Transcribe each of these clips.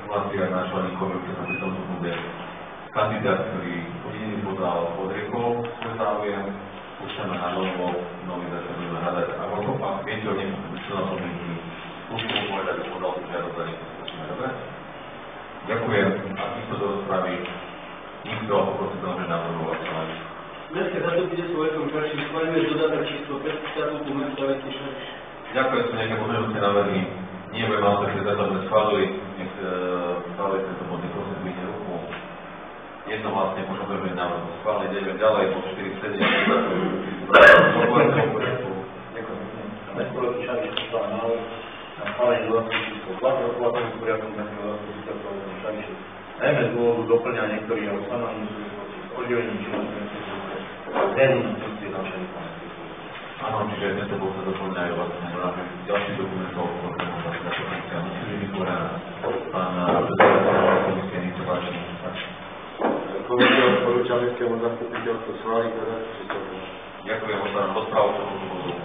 informáciách náčelníkov, že sa pri tomto bude kandidát, ktorý jediný podal odriekol svoj záujem, púšťame na nový začal budeme hľadať. A ak viete o niekom členom podmienky, musíme povedať, že podal si žiadosť za niekto spôsobíme, dobre? Ďakujem. Ak nikto do rozpravy, nikto poprosím veľmi návrhu hlasovania. Mestské zastupiteľstvo Veľkom Čarši schváľuje dodatok číslo 5 štatútu mesta Veľký Čarši. Ďakujem, sú nejaké pozmeňujúce návrhy. Nie budem vám že za to sme schválili. Nech schválili tento bod, prosím, dvihne ruku. Jednohlasne požadujeme návrh schváliť. Ideme ďalej, bod 47. Ďakujem. Mesto Veľký Čarši schváľuje návrh na schválenie dodatku číslo 2 rokovateľom poriadku mestského zastupiteľstva Veľkom Čarši. Najmä z dôvodu doplňania niektorých ustanovení v súvislosti s oddelením činnosti zriadením funkcie náčelníka. Áno, čiže tento bod sa doplňajú vlastne ďalší dokumentov, ktoré môžu dať táto funkcia. Musí byť vytvorená. Pán predseda komisie, nech sa páči. Komisia odporúča mestskému zastupiteľstvu schváliť dodatok číslo 2. Ďakujem, otváram rozprávu k tomuto bodu.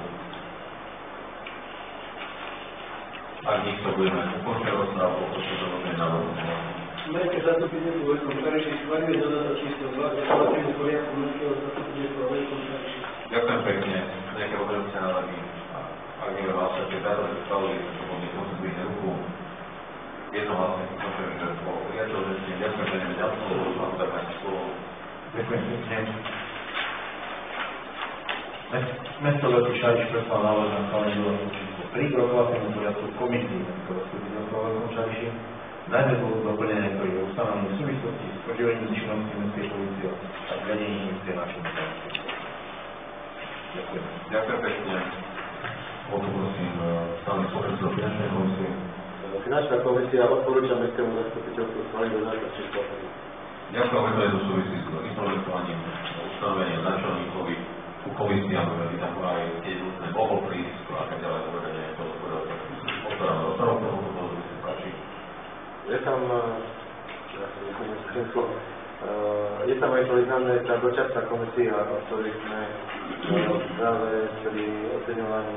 Ak nikto budeme ukončiť rozprávu, poprosím dovolenie návrhu. Mestské zastupiteľstvo Veľkom Čarši schváľuje dodatok číslo 2 rokovateľom poriadku mestského zastupiteľstva Veľkom Čarši. Ďakujem pekne. Nejaké odredujúce návrhy. Ak nie vás sa tie dáta schválili, to bol niekoho zdvihne ruku. Jednohlasne ukončujem, že po priateľnosti. Ďakujem, že neviem ďalšie slovo, vám dáme slovo. Ďakujem pekne. Mesto Veľký Čarši preslal návrh na schválenie dodatku číslo 3 rokovateľom poriadku komisii mestského zastupiteľstva Veľkom Čarši. Najmä z dôvodu doplnenia niektorých ustanovení v súvislosti s oddelením činnosti mestskej polície a zriadením funkcie náčelníka. Ďakujem. Ďakujem pekne. Poprosím stále podpredsedu finančnej komisie. Finančná komisia odporúča mestskému zastupiteľstvu schváliť dodatok číslo 3. Ďakujem, že to je do súvisí s implementovaním ustanovenia náčelníkovi ku komisiám, aby tam aj keď nutné mohol prísť a tak ďalej povedania je to odpovedať. Otváram rozpravu k tomuto bodu, mi sa páči. Je tam aj program, tá dočasná komisia, o ktorej sme práve pri oceňovaní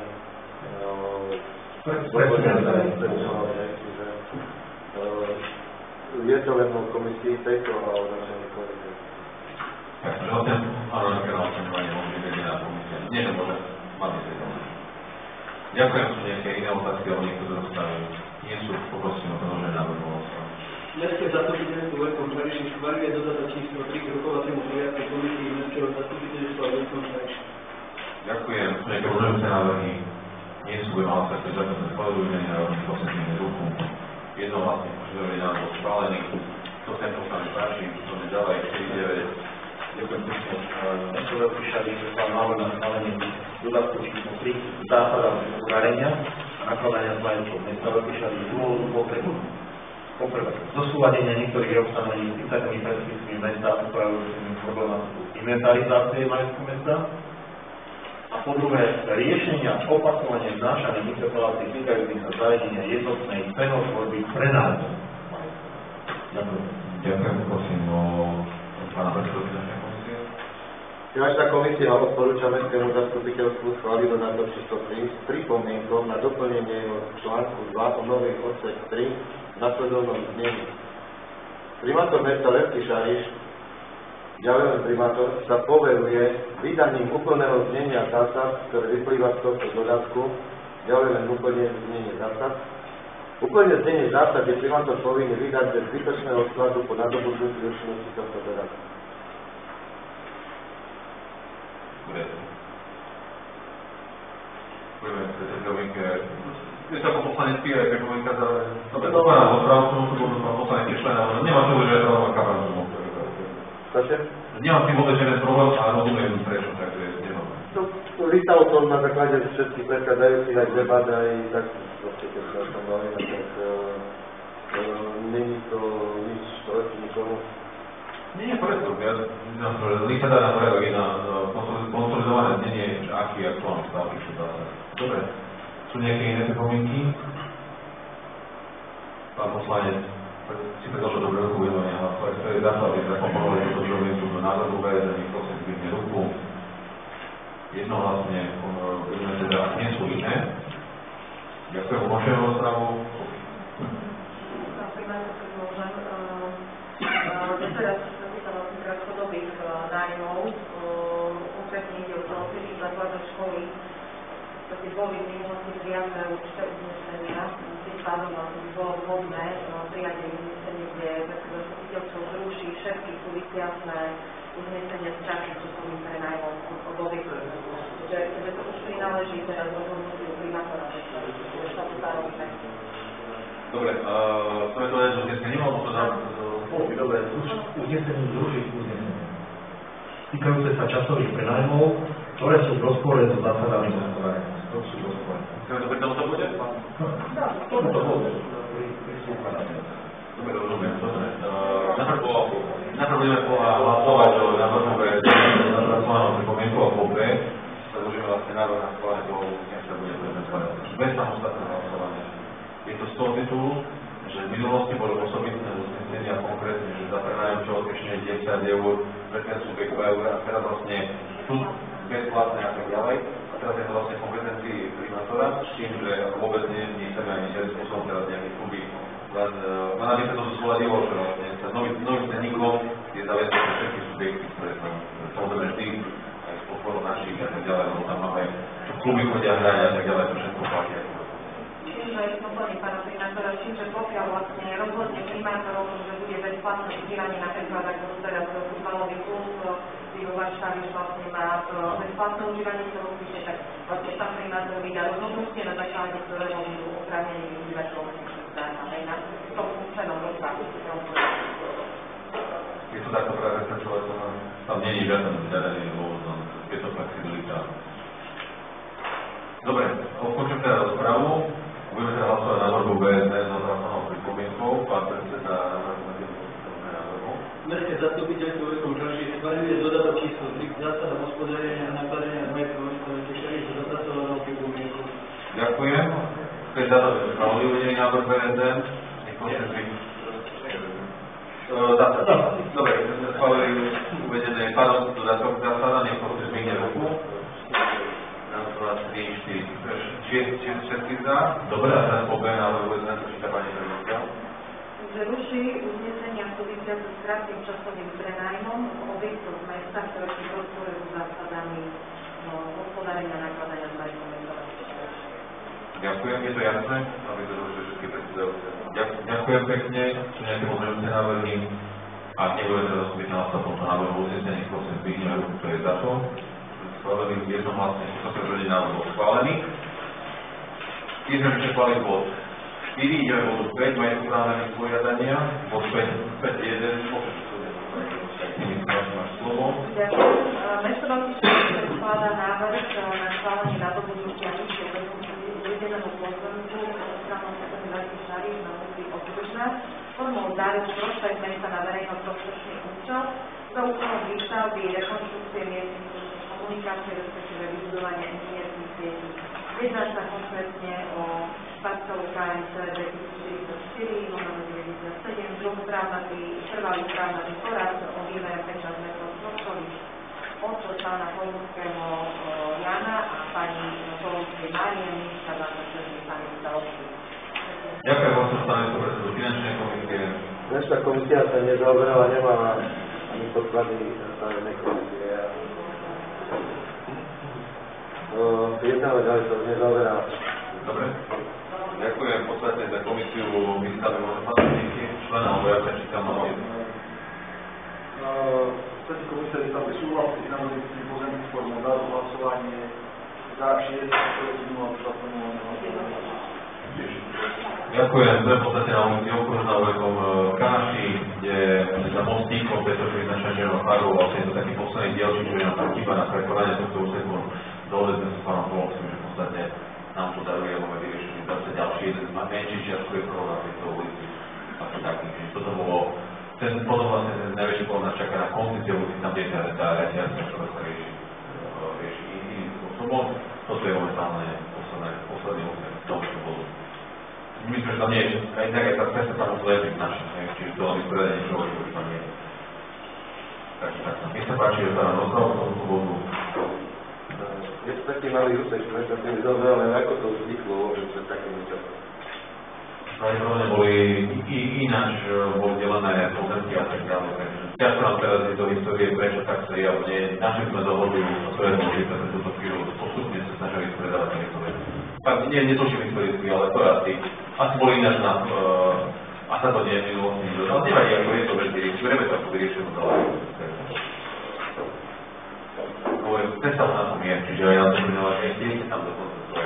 je to len o komisii tejto a o našej komisii. Takže áno, na oceňovanie môže byť jediná komisia. Nie, že môže mať tejto. Ďakujem, sú nejaké iné otázky, alebo niekto z rozpravy. Nie sú, poprosím o predloženie návrhu. Mestské zastupiteľstvo Veľkom Čarši schváľuje dodatok číslo 3 k rokovaciemu poriadku komisii mestského zastupiteľstva Veľkom Čarši. Ďakujem. Sú nejaké rozhodujúce návrhy? Nie sú, budem hlasovať, že za to sme schválili návrhy, prosím, ruku. Jednohlasne požadujeme návrh schválený. To sa poslanec páči, poďme ďalej, 49. Ďakujem pekne. Mesto Veľký Čarši preslal návrh na schválenie dodatku číslo 3 zásada uvarenia a nakladania s majetkom mesta Veľký Čarši z dôvodu potrebu. Poprvé, zosúladenie niektorých ustanovení s interными predpismi mesta upravujúcimi problematiku inventarizácie majetku mesta. A po druhé, riešenia opakovane znášaných interpelácií týkajúcich sa zariadenia jednotnej cenotvorby pre nájmu majetku. Ďakujem. Ďakujem, prosím o pána predsedu finančnej komisie. Finančná komisia odporúča mestskému zastupiteľstvu schváliť dodatok číslo 3 s pripomienkou na doplnenie článku 2 o nový odsek 3 v nasledovnom znení. Primátor mesta Veľký Čarši, ďalej primátor, sa poveruje vydaním úplného znenia zásad, ktoré vyplýva z tohto dodatku, ďalej len úplne znenie zásad. Úplne znenie zásad je primátor povinný vydať bez zbytočného skladu po nadobudnutí účinnosti tohto dodatku. Budeme v tejto pripomienke. Je to ako poslanecký aj pripomienka za... Dobre, otváram rozprávu, tomu pán poslanecký člen, ale nemám to, že je to rovnaká pravdu. Proste? Nemám tým vôbec žiaden problém, ale rozumiem prečo, takže je to. Vystalo to na základe všetkých predchádzajúcich aj debat, aj tak, proste, keď sa tam bavíme, tak není to nič proti nikomu. Nie, preto. Líka dá na poriadok je na konsolidované znenie, aký je aktuálny stav týchto zásad. Dobre. Sú nejaké iné pripomienky? Pán poslanec, si predložil dobré ruku uvedovania hlasovať. To je zásady, zakomponovali toto žovnicu do návrhu VSN, prosím, zvykne ruku. Jednohlasne, budeme teda, nie sú iné. Ďakujem, umožňujem rozpravu. Pán primátor, teraz chodobých nájmov, konkrétne ide o celý základné školy, to boli v minulosti prijaté určité uznesenia, tým pádom by bolo vhodné prijať uznesenie, kde zastupiteľstvo zruší všetky súvisiace uznesenia s časným časovým prenajmom od objektu. Že to už prináleží teraz rozhodnutiu primátora, že sa to dá robiť. Dobre, chceme to len z uznesením, alebo to dám? Dobre, uznesením zrušiť uznesenie. Týkajúce sa časových prenajmov, ktoré sú v rozpore so zásadami hospodárenia. To sú v rozpore. Chceme to pri tomuto bude? Tomuto bude. Dobre, rozumiem. Najprv budeme hlasovať o návrhu pre zapracovanú pripomienku a po B predložíme vlastne návrh na schválenie toho uznesenia, ktoré bude prezentovať. Bez samostatného hlasovania. Je to z toho titulu, že v minulosti boli osobitné uznesenia konkrétne, že za prenájom čo odpečne 10 eur pre ten subjekt 2 eur a teraz vlastne tu bezplatné a tak ďalej. A teraz je to vlastne kompetencii primátora s tým, že vôbec nechceme ani žiadnym spôsobom teraz nejaký kluby. Len aby sa to zosúladilo, že vlastne sa novým cenníkom je zaviesť všetky subjekty, ktoré sú samozrejme vždy aj z podporu našich a tak ďalej, lebo tam máme čo kluby chodia hrať a tak ďalej, to všetko platí. Čiže doplním pána primátora, čiže pokiaľ vlastne rozhodne primátor o tom, že bude bezplatné vzdielanie napríklad ako teraz futbalový klub Vývovač Štáviš vlastne má bezplatné užívanie telocvične, tak vlastne pán primátor vydá rozhodnutie, na základe ktorého budú oprávnení využívať telocvične zdarma, aj na tom účenom rozsahu. Je to takto práve presvedčovať, tam nie je žiaden zadaný dôvod, je to flexibilita. Dobre, ukončím teda rozpravu. Budeme teda hlasovať na návrhu BSD s zapracovanou pripomienkou. Pán predseda navrhuje návrhu. Mestské zastupiteľstvo Veľkom Žalši schvaľuje dodatok číslo 3 k zásadám hospodárenia a nakladania s majetkom Veľkom Žalši s zapracovanou pripomienkou. Ďakujem. Keď za to schválili uvedený návrh BSD, nech koncentujú. Dobre, schválili uvedené dodatok k zásadám, nech koncentujú zmigne ruku. 3, 4, všetky za. Dobre, a teraz po B návrhu BSD, to číta pani prezidentka. Zruší uznesenia súvisiace s krátkym časovým prenajmom objektov mesta, ktoré sú v rozpore s zásadami hospodárenia a nakladania s majetkom mesta. Ďakujem, je to jasné, aby to zrušili všetky predsedajúce. Ďakujem pekne, sú nejaké pozmeňujúce návrhy. Ak nebudeme teraz byť na tomto návrhu uznesení, prosím, zdvihneme ruku, kto je za to. Schválený jednohlasne, čo sa predvedí návrh bol schválený. Keď sme vyčerpali bod 4, ideme bodu 5, majetkoprávne vysporiadania, bod 5.1, máš slovo. Ďakujem. Mesto Veľký Štúr predkladá návrh na schválenie nadobudnutia vyššie uvedeného pozemku stranou Veľký Veľký Štáriš na území Okružná formou záruky prospech mesta na verejno-prospešný účel za účelom výstavby, rekonštrukcie miestnych komunikácie, respektíve vybudovania inžinierských sietí. Jedná sa konkrétne o parcelu KMC 2044, номер 97, trvalý právny porad o výmere 15 metrov štvorcových od pána Polúského Jana a pani Polúskej Márie, ministra zásadných pani Stavovský. Ďakujem vám za stanovisko predsedu finančnej komisie. Dnešná komisia sa nezaoberala, nemá ani podklady stavebnej komisie. Jednáme ďalej, to nezaoberá. Dobre. Ďakujem v podstate za komisiu vystavu možnosti člena, alebo ja sa čítam na jednu. V podstate komisia vystavuje súhlasí s národným pozemným formou dáru hlasovanie za 60 Ďakujem, to je v podstate na ulici Okružná ulikom Káši, kde za mostíkom tejto vyznačená červenou farou vlastne je to taký posledný dielčík, ktorý nám tam chýba na prekonanie tohto úseku. Dohodli sme sa s pánom Polským, že v podstate nám to daruje, máme vyriešený zase ďalší jeden z menší čiastkový problém na tejto ulici. Ako taký, že toto bolo, potom vlastne ten najväčší problém nás čaká na konci tej ulici, tam kde je tá reťazka, ktorá sa rieši iným spôsobom. Toto je momentálne posledný úsek v tomto bodu. Myslím, že tam nie je, aj tá cesta tam už leží v našich, čiže to len vysporiadanie niečoho, čo tam nie je. Takže takto. Nech sa páči, že sa nám rozprávu v tomto bodu. Je to taký malý úsek, sme sa s tým zaoberali, ale ako to vzniklo vôbec pred takým časom? Pravdepodobne boli ináč boli delené pozemky a tak ďalej, takže ťažko nám teraz je do histórie, prečo tak sa je, alebo nie. Našli sme dohodu, a to je dôležité pre túto chvíľu, postupne sa snažili spredávať tieto veci. Tak netuším historicky, ale to asi boli ináč na... a sa to nie je minulosti nikto. Ale nevadí, ako je to berieme to ako vyriešenú záležitosť. Predstavu na tom je, čiže aj na to minulé, nie tam dokonca svoje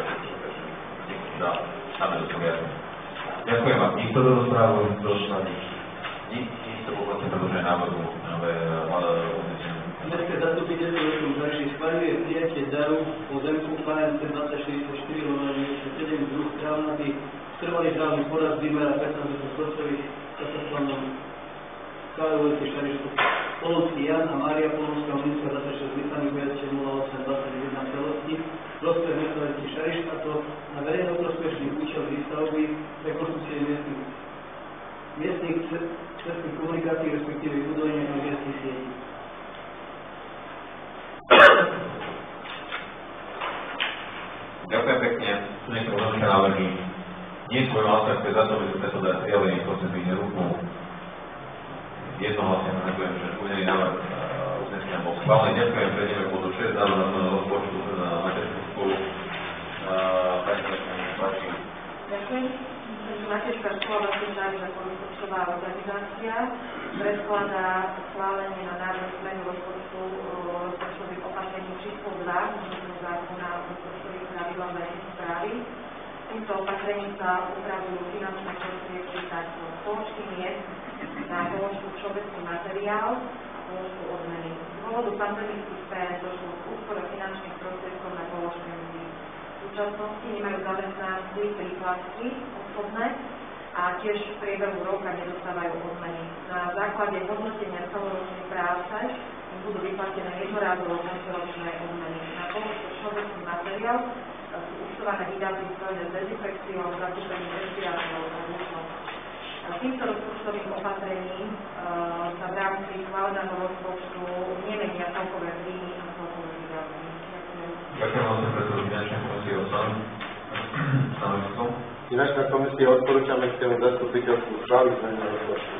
dáme do toho jasne. Ďakujem vám. Nikto do rozprávu došla nikto poprosím predložené návrhu uznesenia. Mestské zastupiteľstvo Veľkom Žariši schvaľuje prijatie daru pozemku KMC 2044/97 druh trávnaty trvalý trávny porast výmera 15 prostrových katastrálnom KVC Šarišku Polonský Jan a Mária Polonská ulica 26 Litany VSČ 0821 celosti rozpred metrovici Šariška, to na verejnoprospešný účel výstavby rekonštrukcie miestnych cestných komunikácií, respektíve vybudovania miestnych sietí. Ďakujem pekne. Sú nejaké rozhodnutia návrhy. Nie svojom aspekte za to, že sú tieto prijavení procesy neruku. Jednohlasne navrhujem, že uvedený návrh uznesenia bol schválený. Ďakujem, prejdeme k bodu 6, návrh na zmenu rozpočtu na materskú školu. Pani páči. Ďakujem. Materská škola Žári ako rozpočtová organizácia predkladá schválenie na návrh zmenu rozpočtových opatrení číslo 2 zákona o rozpočtových pravidlách verejnej správy. Týmto opatrením sa upravujú finančné prostriedky takto: položky miest na položku všeobecný materiál a položku odmeny. Z dôvodu pandemických správ došlo k úspore finančných prostriedkov na položke mzdy. V súčasnosti nemajú zamestnanci príplatky osobné a tiež v priebehu roka nedostávajú odmeny. Na základe hodnotenia celoročnej práce im budú vyplatené jednorázovo koncoročné odmeny. Na položku všeobecný materiál sú účtované výdavky spojené s dezinfekciou, zakúpením respirátorov a rúšok. Týmto rozpočtovým opatrením sa v rámci schváleného rozpočtu nemenia celkové príjmy a celkové výdavky. Ďakujem vám za predsedu finančnej komisie stanovisko. Finančná komisia odporúča mestskému zastupiteľstvu schváliť zmenu rozpočtu.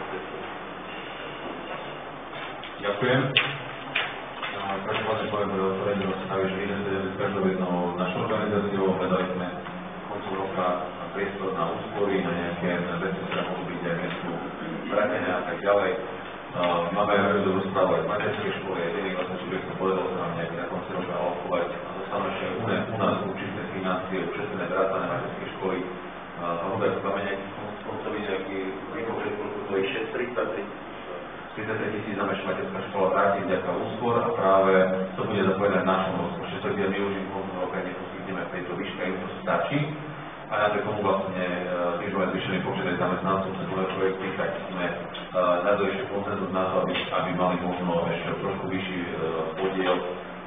Ďakujem. Každopádne poviem, že otvorenie rozstavy, že idem sa s každou jednou našou organizáciou, hľadali sme koncom roka priestor na úspory, na nejaké veci, ktoré môžu byť aj mestu vrátené a tak ďalej. Máme realizovú správu aj z materskej školy, jediný vlastne subjekt sa podarilo sa nám nejaký na konci roka alokovať a zostanú ešte u nás určité financie, ušetrené vrátane materskej školy. Pán Hubert, máme nejaký koncový nejaký výpočet, koľko to je 33 000 nám ešte materská škola vráti vďaka úspor a práve to bude zapojené v našom rozpočte, to kde my už im koncom roka neposkytneme v tejto výške, im to stačí. A napriek tomu vlastne tým, že máme zvýšený počet zamestnancov cez nové projekty, tak sme nadali ešte konsenzus na to, aby mali možno ešte trošku vyšší podiel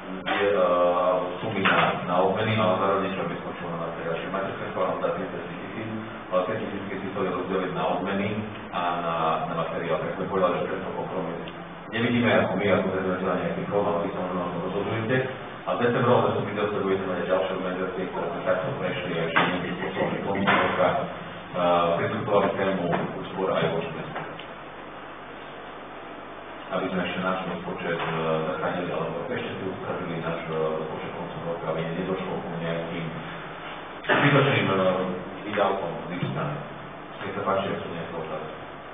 sumy na odmeny, ale zároveň niečo, aby skočilo na materiál. Čiže materská škola nám dá 30 000, ale 5 000 si chceli rozdeliť na odmeny a na materiál. Tak sme povedali, že tento kompromis nevidíme ako my, ako zredovateľa nejaký problém, aby sa možno rozhodujete. A v decembrovom zastupiteľstve budete mať ďalšie organizácie, ktoré sme takto prešli a ešte nejakým spôsobom komisárka priskutovali tému úspor aj voči mestu. Aby sme ešte náš rozpočet zachránili, alebo ešte si uskladili náš rozpočet koncom roka, aby nedošlo ku nejakým zbytočným výdavkom z ich strany. Nech sa páči, ak sú nejaké otázky.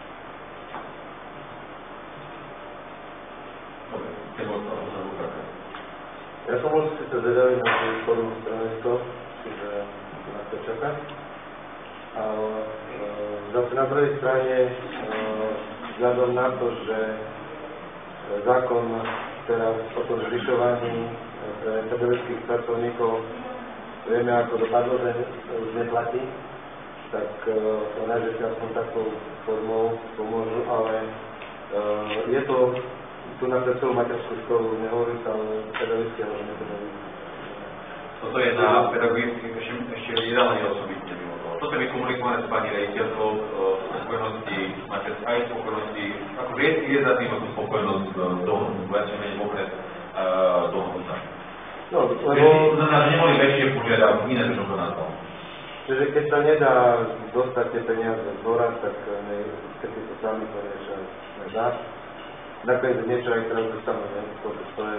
Dobre, keď bol to uzavúkať. Ja som bol síce zvedavý na tú formu stanovisko, čiže na to čaká. Ale zase na druhej strane, vzhľadom na to, že zákon teraz o tom zvyšovaní pre pedagogických pracovníkov vieme, ako dopadlo, že už neplatí, tak rád, že si aspoň takou formou pomôžu, ale je to tu na celú materskú školu, nehovorí sa o pedagogickej, ale nepedagogickej. Toto je na pedagogických ešte ideálne osobitne mimo toho. Toto je vykomunikované s pani rejiteľkou spokojnosti, máte aj spokojnosti, ako je za tým ako spokojnosť dohodnúť, vlastne menej vopred dohodnúť sa. No, lebo... Znamená, že nemali väčšie požiadavky, iné to čo na tom. Čiže keď sa nedá dostať tie peniaze z dvora, tak keď si to sami to riešia, nedá. nakoniec niečo aj teraz dostanú, ne? To je...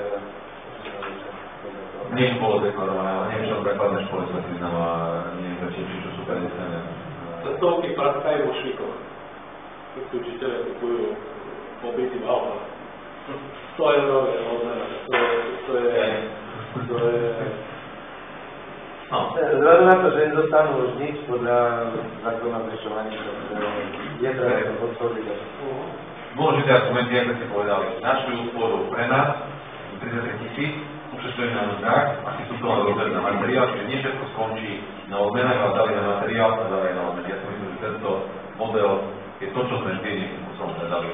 Nič bolo deklarované, ale neviem, čo základné školy sa priznám a neviem, či čo super nestaneme. Cestovky praskajú vo švikoch. Keď si učiteľe kupujú pobyty v autách. 100 eurové odmena. To je... No. Vzhľadom na to, že nedostanú už nič podľa zákona zvyšovania, je treba to podporiť. Dôležité argumenty, ako ste povedali, našli úsporu pre nás, 33 000, ušetrili na mzdách, asi sú to len rozdiel na materiál, čiže nie všetko skončí na odmenách, ale dali na materiál a dali na odmeny. Ja si myslím, že tento model je to, čo sme vždy nejakým spôsobom hľadali.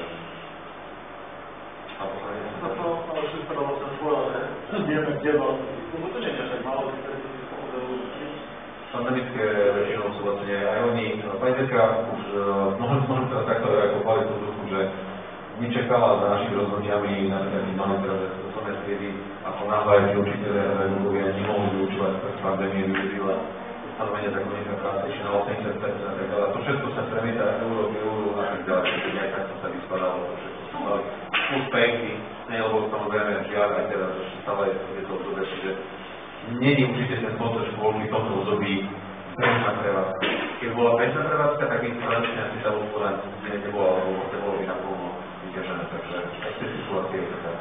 To už sa vlastne povedal, že vieme, kde mal. To nie je tak málo, pandemické väčšinou sú vlastne aj oni, pani Zetka už môžem teraz takto aj pochváliť tú duchu, že nečakala za našimi rozhodniami, napríklad máme teraz osobné triedy, ako náhle tí učiteľe a pedagógovia nemohli vyučovať pre pandémie, využila stanovenia zákonníka práce ešte na 80% a tak ďalej. To všetko sa premieta euro k euro a tak ďalej, čiže aj takto sa vyskladalo, to všetko sú mali úspechy, lebo samozrejme žiaľ aj teraz ešte stále je to dobre, čiže není určite ten koncept škôlky v tomto období bežná prevádzka. Keď bola bežná prevádzka, tak ich tradične asi tá úspora nebola, lebo to bolo by naplno vyťažené, takže ešte situácia je taká.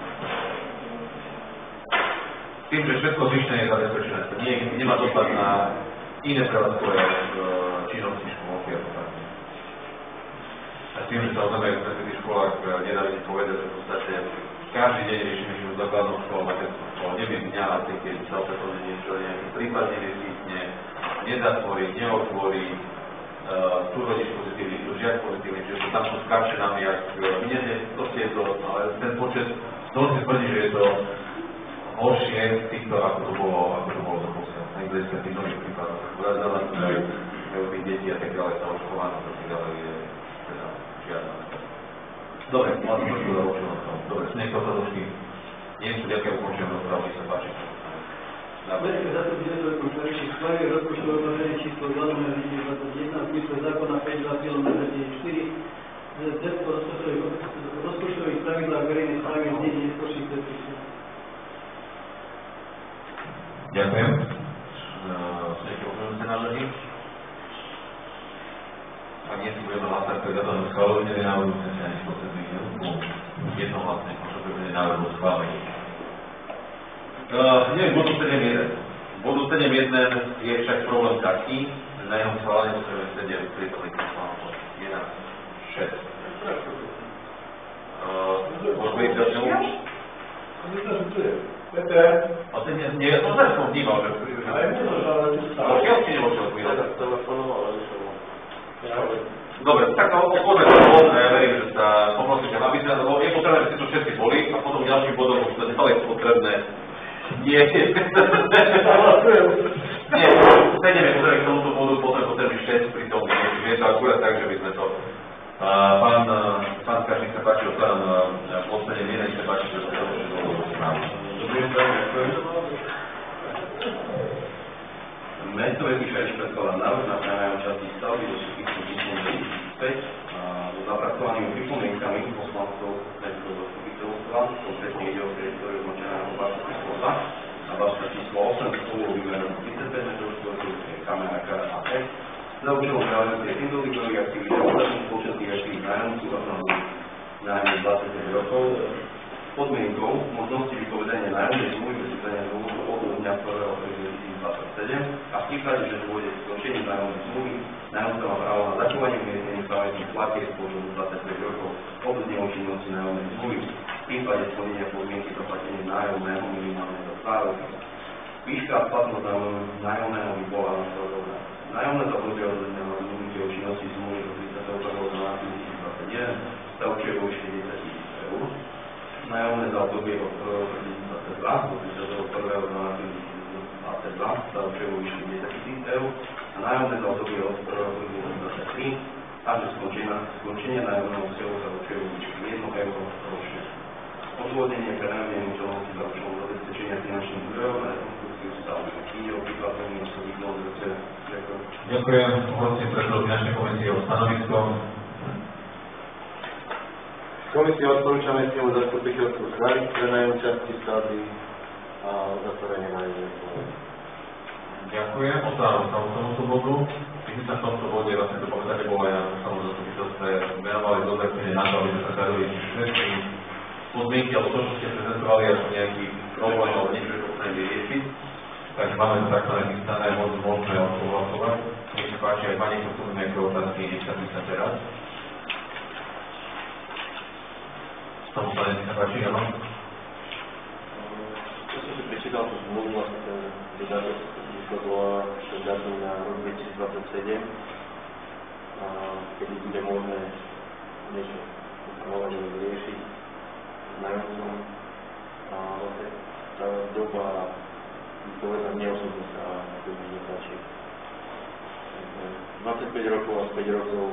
Tým, že všetko zvyšné je zabezpečené, to nemá dopad na iné prevádzkové činnosti škôlky a tak. A s tým, že samozrejme v tých školách nedá si povedať, že v podstate každý deň riešime život základnou školou, materskou školou, neviem dňa, keď sa opätovne niečo nejaký prípad nevyskytne, nezatvorí, neotvorí, tu rodič pozitívny, tu žiak pozitívny, čiže tam sú skáče nám, jak minete, proste je to, ale ten počet, dosť si tvrdí, že je to horšie z týchto, ako to bolo doposiaľ. Na hľadiska tých nových prípadov, majú tých detí a tak ďalej, sa očkované, a tak ďalej je teda žiadna. Dobre, mám to trošku zaručil na tom. Dobre, sú niekto otázky? Nie sú ďakujem, ukončujem rozprávu, nech sa páči. Americké zastupiteľstvo konferenčných schváluje rozpočtové opatrenie číslo 2/2021 v zmysle zákona 5/2004 ZEP o rozpočtových pravidlách verejnej správy v znení neskôrších predpisov. Ďakujem. Sú nejaké obľúbujúce návrhy? Ak nie si budeme hlasať, to je za to schváľovanie návrhu, chcem sa niečo potrebný jednohlasne, potrebujeme návrhu schválenia. Neviem, bodu 7.1. Bodu 7.1 je však problém taký, že na jeho schválenie potrebujeme sedieť prítomných poslancov 11, 6. Môžeme ísť ďalšie? Myslím, že tu je. Peter. A ten nie, to som vnímal, že... Ale nie, ale tu stále. Vošiel či nevošiel? Ja tak telefonoval, ale vyšiel. Dobre, tak odpovedme to, ja verím, že sa poprosíte, aby sa, lebo je potrebné, že si tu všetci boli a potom ďalším bodom už to ďalej je potrebné. Nie, sedeme potrebné k tomuto bodu, potom potrebný 6 pri tom, čiže je to akurát tak, že by sme to... Pán Skačník sa páči, otváram posledne miery, sa páči, že sa to všetko správu. Mesto Vyššej predkladá návrh na prenajom časti stavby do súpisu písmom 5 so zapracovanými pripomienkami poslancov Mesto zastupiteľstva, konkrétne ide o teritoriu označené ako Bašta číslo 2 a Bašta číslo 8 s polou výmerom 35 m2, kamera KAP za účelom realizácie individuálnych aktivít a ostatných spoločenských aktivít nájomcov a nájomných 25 rokov podmienkou možnosti vypovedania nájomnej zmluvy bez vydania dôvodu od dňa 1.1.2027 a v prípade, že dôjde k skončeniu nájomnej zmluvy, nájomca má právo na zachovanie umiestnenia stavebných platieb spoločnú 25 rokov od dňa účinnosti nájomnej zmluvy. V prípade splnenia podmienky zaplatenia nájomného minimálne za 2 roky. Výška a splatnosť nájomného by bola nasledovná. Nájomné za obdobie od dňa rozhodnutia účinnosti zmluvy do 31.12.2021 sa určuje vo výške 10 000 eur. Nájomné za obdobie od 1.1.2022 do 31.12.2022 sa určuje vo výške 10 000 eur a nájomné za obdobie od 1.1.2023 až do skončenia nájomného vzťahu sa určuje vo výške 1 euro ročne. Odôvodnenie pre nájomnej účelnosti za účelom zabezpečenia finančných zdrojov na rekonstrukciu stavby. Ide o priplatenie osobitného zdroja. Ďakujem. Ďakujem. Poprosím predsedu finančnej komisie o stanovisko. Komisia odporúča mestskému zastupiteľstvu schváliť prenájom časti stavby a uzatvorenie nájomnej zmluvy. Ďakujem, otváram sa tomuto bodu. My sa v tomto bode vlastne to povedanie bolo aj na samom zastupiteľstve venovali dozerčenie na to, aby sme sa zadali všetky podmienky alebo to, čo ste prezentovali ako nejaký problém alebo niečo, čo potrebujeme vyriešiť. Takže máme to takto nachystané, môžeme odhlasovať. Nech sa páči, aj pani, kto sú nejaké otázky, nech sa písa teraz. Tomu sa nech sa páči, áno? Ja som si prečítal tú zmluvu, vlastne ten dodatok, to bola ten dátum na rok 2027, kedy bude možné niečo upravovať alebo riešiť s nájomcom. A vlastne tá doba, povedať, neosobne sa veľmi nepáči. 25 rokov a 5 rokov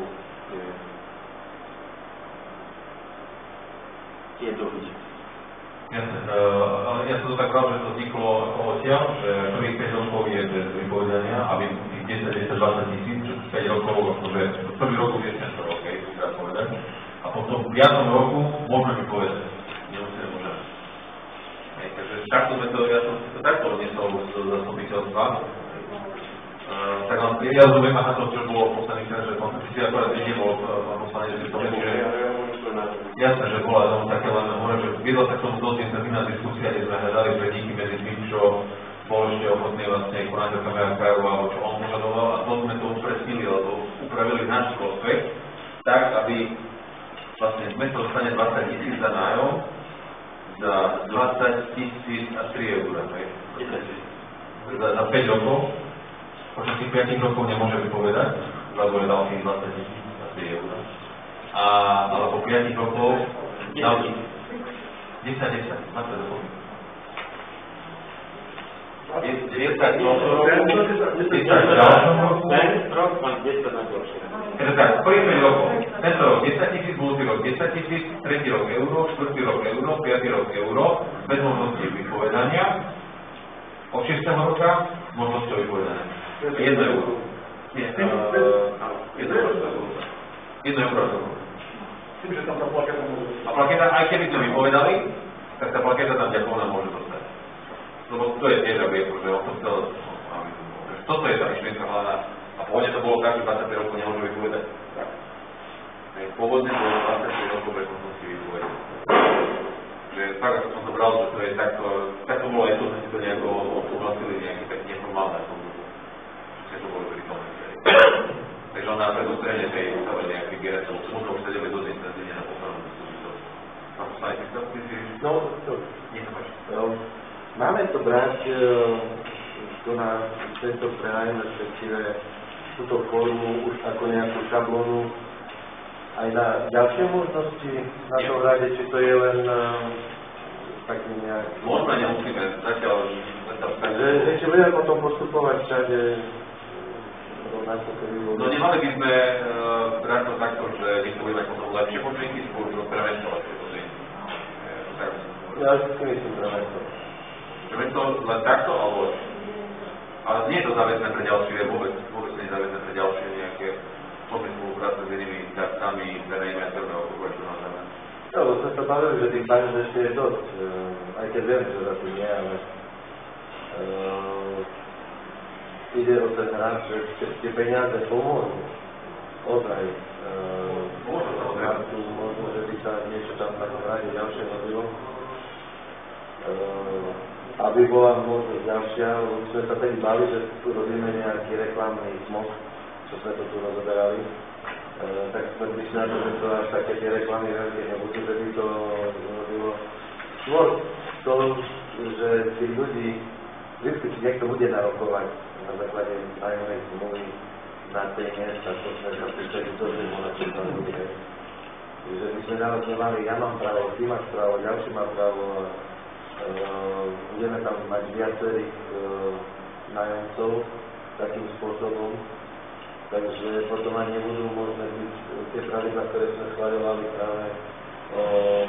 je dosť. Jasne, ale ja som to tak bral, že to vzniklo ako odtiaľ, že prvých 5 rokov je bez vypovedania, aby tých 10, 20 tisíc, že 5 rokov, akože prvý rok je tento rok, keď to treba povedať, a potom v 5. roku môžeme vypovedať. Nemusíme môžeme. Takže takto sme to, ja som si to takto odniesol z zastupiteľstva. Tak vám, ja rozumiem, na to, čo bolo v posledných krát, že si akorát nebol pán poslanec, že to nemôže. Jasné, že bola tam také len hore, že viedla sa k tomu dosť intenzívna diskusia, kde sme hľadali predníky medzi tým, čo bol ešte ochotný vlastne konať do kamera KRU, alebo čo on požadoval, a to sme to upresnili, alebo upravili náš prospech, tak, aby vlastne mesto dostane 20 tisíc za nájom, za 20 tisíc a 3 eur, za 5 rokov. Počas tých 5 rokov nemôže vypovedať, lebo je dal tých 20 tisíc a 3 eur. Ale po 5 rokov dal 10, 20 rokov. 10 rok má 10 na ďalšie. Takže tak, prvých 5 rokov. Tento rok 10 tisíc, budúci rok 10 tisíc, tretí rok euro, štvrtý rok euro, 5. rok euro, bez možnosti vypovedania. Od 6. roka možnosťou vypovedania. 1 euro. Nie, 1 euro. 1 euro. Tým, že tam tá plaketa môže. A plaketa, aj keby sme vypovedali, tak tá plaketa tam ďakovná môže dostať. Lebo to je tiež, aby že on to chcel, toto je tá myšlienka hlavná. A pôvodne to bolo tak, že 25 rokov nemôže vypovedať. Tak. Pôvodne bolo 25 rokov bez možnosti vypovedať. Že tak, ako som to bral, že to je takto, tak to bolo aj to, že si to nejako odsúhlasili nejaké tak neformálne že to bolo pri tom. Takže on na predostrenie tej ústave nejak vybiera, lebo som už sedeli dosť intenzívne na poslednom diskusiu. Pán poslanec, No, to nech sa páči. Máme to brať tu na tento prenájom, respektíve túto formu už ako nejakú šablónu aj na ďalšie možnosti na tom rade, či to je len taký nejak... Možno nemusíme, zatiaľ... Takže ešte budeme potom postupovať všade rovnako, keby bolo... No nemali by sme brať to takto, že niekto bude mať potom lepšie podmienky, skôr preventovať tie podmienky. Ja si myslím preventovať. Preventovať len takto, alebo lepšie? Ale nie je to záväzné pre ďalšie, vôbec nie je záväzné pre ďalšie nejaké formy spolupráce s inými dávkami, verejnými a trvého čo na záväzné. No, bo sme sa bavili, že tých baníc ešte je dosť, aj keď viem, že za tým nie, ale ide o ten raz, že tie peniaze pomôžu. Ozaj. Možno, že by sa niečo tam na tom rade ďalšie robilo. Aby bola možnosť ďalšia, už sme sa tedy bali, že tu robíme nejaký reklamný most, čo sme to tu rozoberali. Tak sme prišli na to, že to až také tie reklamy veľké nebudú, že by to robilo skôr to, že tých ľudí vždy, či niekto bude narokovať na základe nájomnej zmluvy na tej miesta, to sme sa prišli to, že môžeme čo tam ľudí. Že by sme naozaj mali, ja mám právo, ty máš právo, ďalší má právo, budeme tam mať viacerých nájomcov takým spôsobom, takže potom ani nebudú možné byť tie pravidlá, ktoré sme schváľovali práve o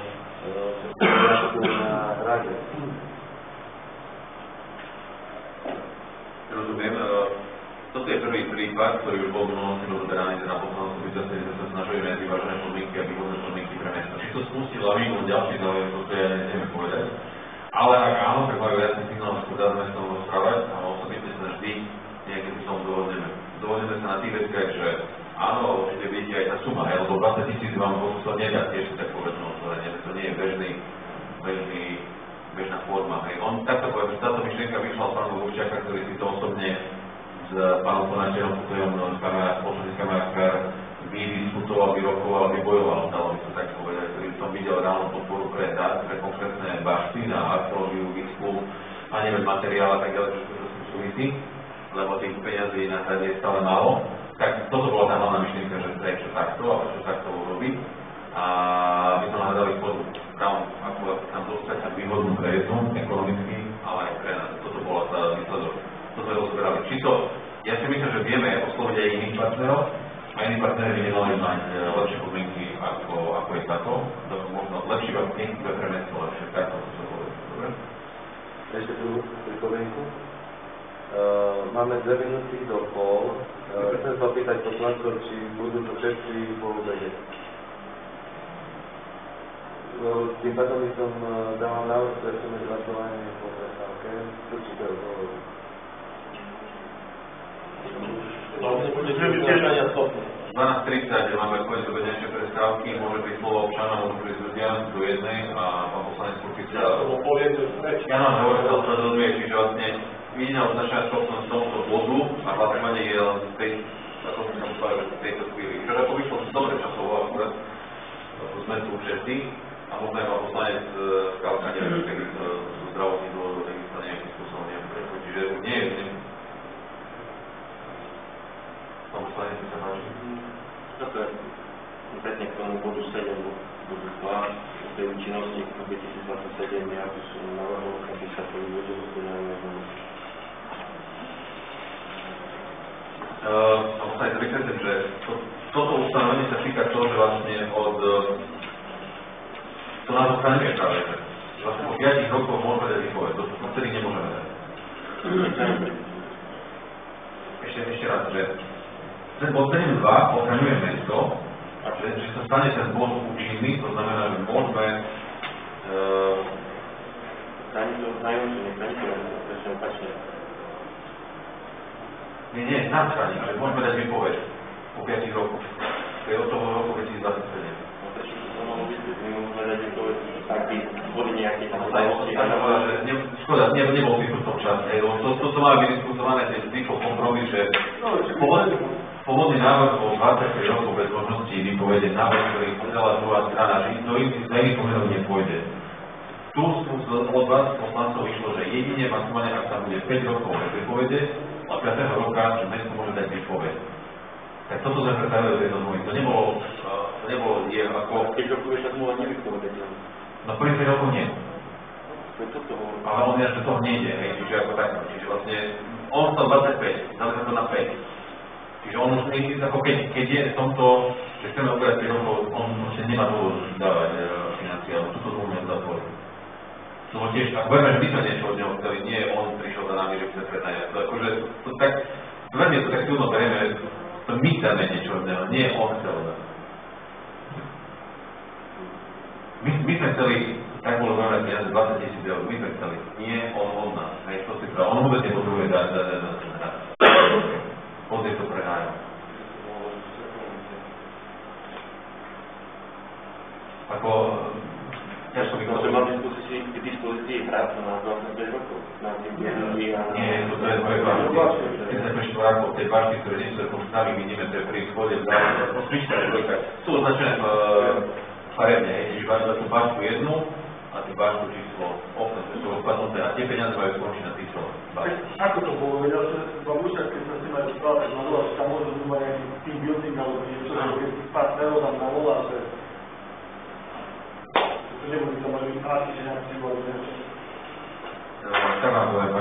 na hrade. Rozumiem. Toto je prvý prípad, ktorý už bol v minulosti rozoberaný teda poslancov súvislosti, kde sa snažili nájsť vyvážené podmienky a výhodné podmienky pre mesto. Či to spustilo a vyhnul ďalší záujem, toto ja neviem povedať. Ale ak áno, tak majú jasný signál, že sa dá s mestom rozprávať a osobitne sa vždy nejakým spôsobom dohodneme. Dohodneme sa na tých veciach, že áno, ale určite vidíte aj tá suma, lebo 20 000 vám to nedá tiež tak povedzme otvorenie, to nie je bežná forma. On takto povie, že táto myšlienka vyšla od pánu Vovčiaka, ktorý si to osobne s pánom Konáčerom, ktorým spoločný kamarátskár vydiskutoval, vyrokoval, vybojoval, dalo by sa tak povedať, ktorý som videl reálnu podporu pre konkrétne bašty na archeológiu, výskum a neviem, materiál a tak ďalej, čo to súvisí, lebo tých peňazí na hrade je stále málo. Tak toto bola tá hlavná myšlienka, že prečo takto a prečo takto urobiť. A my sme hľadali spolu ako tam dostať tak výhodnú pre jednu, ekonomicky, ale aj pre nás. Toto bola tá výsledok. To sme rozberali. Či to, ja si myslím, že vieme osloviť aj iných partnerov, a iní partneri by nemali mať lepšie podmienky, ako je táto. Možno lepšie podmienky pre mesto, lepšie takto, to sa povedať. Dobre? Ešte druhú pripomienku. Máme 2 minúty do pol. Chcem sa opýtať poslancov, či budú to všetci po obede. Tým pádom by som dával návrh presunúť hlasovanie po prestávke. Určite odhovorí. Bude tiež ani schopný. 12:30 máme koniec obednejšie prestávky, môže byť slovo občana, môže byť ľudia do jednej a pán poslanec Kurkica. Ja nám hovorím, že sa dozvie, čiže vlastne jediná označená schopnosť tomuto bodu a hlasovanie je len v tej, ako som sa povedal, že v tejto chvíli. Čiže ako vyšlo dobre časovo, akurát sme tu všetci a možno aj pán poslanec Skalka, neviem, kedy sú zdravotní dôvody, tak sa nejakým spôsobom neviem prečo. Čiže nie je pán poslanec, mi sa páči. Toto je konkrétne k tomu bodu 7, bodu 2, o tej účinnosti 2027, ja by som navrhol, aby sa to vyvodilo do nájomného. Samozrejme, vysvetlím, že toto ustanovenie sa týka toho, že vlastne od to nás ochraňuje práve, že vlastne po 5 rokoch môžeme dať výpoveď, to vtedy nemôžeme dať. Ešte raz, že ten bod 7.2 ochraňuje mesto, a že sa stane ten bod účinný, to znamená, že môžeme chrániť to nájomcu, nechrániť to, presne opačne. Nie, nám chráni, ale môžeme dať výpoveď po 5 rokoch. To je od toho roku 2027. No prečo to mohlo byť, my môžeme dať výpoveď, ak by boli nejaké tam tajnosti. Škoda, nebol si v tom čase. To má byť diskutované, ten vznikol kompromis, že pôvodný návrh bol 25 rokov bez možnosti vypovede návrh, ktorý podala druhá strana, že do iných pomenov nepôjde. Tu od vás poslancov vyšlo, že jedine maximálne, ak tam bude 5 rokov bez vypovede, a 5. roka, že mesto môže dať výpoveď. Tak toto sme predstavili do tejto zmluvy. To nebolo je ako... 5 rokov je tá zmluva nevypovedateľná. No prvých 5 rokov nie. Ale on je, že toho nejde, hej, čiže ako takto. Čiže vlastne, on stal 25, dali sa to na 5. Čiže on už nie je ako keď je v tomto, že chceme obrať 5 rokov, on proste nemá dôvod dávať financie, alebo túto zmluvu nezatvorí. No tiež, ak budeme, že my sme niečo od neho chceli, nie on prišiel za nami, že chce prednájať. To akože, to tak, veľmi to tak silno berieme, to my chceme niečo od neho, nie on chcel. My sme chceli, tak bolo znamená peniaze 20 000 eur, my sme chceli, nie on od nás. Hej, to si pravda, on vôbec nepotrebuje dať pozrieť to prenájom. Ako, ťažko by to mal k dispozícii hrať na 25 rokov, na tým ľudí a... Nie, to je moje bašty. Keď sme prešli vorákov, tej bašty, ktoré nie sú takom staví, vidíme, to je pri schode v zále, to slyšíte, sú označené farebne, čiže máš za tú bašku jednu a tú bašku číslo 8, to sú rozpadnuté a tie peniaze majú skončiť na týchto baští. Ako to bolo? Vedel sa, babuška, keď sa s tým aj rozprávať, no volá, že tam môžu mať nejaký team building alebo niečo, keď partnerov tam navolá, že to nebudú tam mať práci, že nejak si bolo niečo. Tak vám poviem,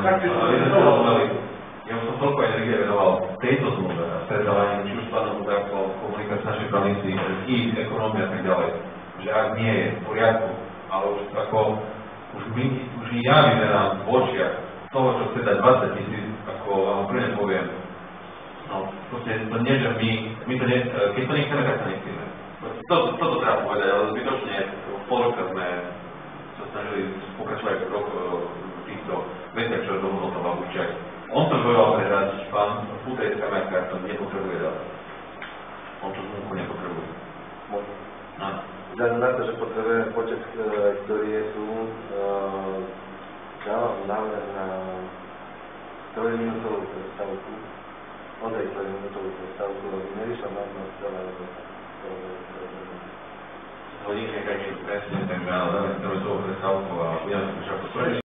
ja už som toľko energie venoval tejto zmluve a stretávaní, či už s pánom Udákom, komunikácii našej komisii, ich ekonómia a tak ďalej, že ak nie je v poriadku, ale už ako, už ja vyberám v očiach toho, čo chce dať 20 000, ako vám úplne poviem, No, proste to nie, že my to keď to nechceme, tak to nechceme. Toto treba povedať, ale zbytočne pol roka sme sa snažili pokračovať v týchto veciach, čo dohodol to Babúščak. On to bojoval predať, pán Futej z Kamiarka to nepotrebuje dať. On to zmúku nepotrebuje. Áno. Vzhľadom na to, že potrebujeme počet, ktorý je tu, dávam návrh na 3-minútovú predstavku, ozaj 3-minútovú predstavku, nevyšla na to celé hodinke, keď presne, takže áno, dáme 3-minútovú predstavku a budeme sa